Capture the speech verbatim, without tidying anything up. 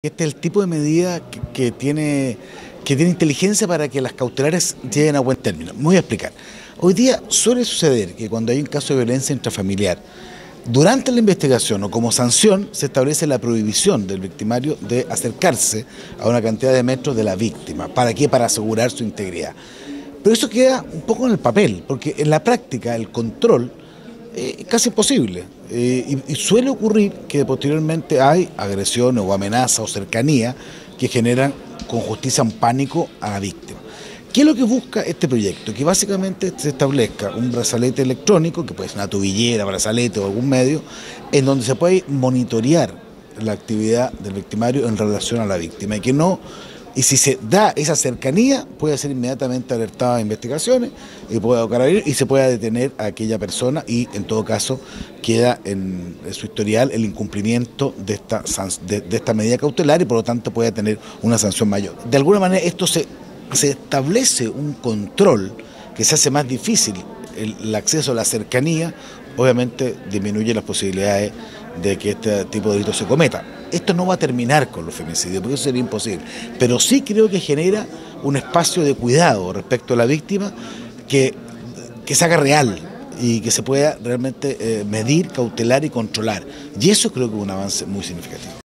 Este es el tipo de medida que, que tiene, que tiene inteligencia para que las cautelares lleguen a buen término. Me voy a explicar. Hoy día suele suceder que cuando hay un caso de violencia intrafamiliar, durante la investigación o como sanción se establece la prohibición del victimario de acercarse a una cantidad de metros de la víctima. ¿Para qué? Para asegurar su integridad. Pero eso queda un poco en el papel, porque en la práctica el control es eh, casi imposible. Eh, y, y suele ocurrir que posteriormente hay agresiones o amenazas o cercanía que generan con justicia un pánico a la víctima. ¿Qué es lo que busca este proyecto? Que básicamente se establezca un brazalete electrónico, que puede ser una tobillera, brazalete o algún medio, en donde se puede monitorear la actividad del victimario en relación a la víctima y que no, y si se da esa cercanía, puede ser inmediatamente alertada a investigaciones y puede carabinero y se puede detener a aquella persona y en todo caso queda en su historial el incumplimiento de esta, de, de esta medida cautelar y por lo tanto puede tener una sanción mayor. De alguna manera esto se, se establece un control que se hace más difícil el, el acceso a la cercanía, obviamente disminuye las posibilidades de que este tipo de delito se cometa. Esto no va a terminar con los femicidios, porque eso sería imposible, pero sí creo que genera un espacio de cuidado respecto a la víctima que, que se haga real y que se pueda realmente eh, medir, cautelar y controlar. Y eso creo que es un avance muy significativo.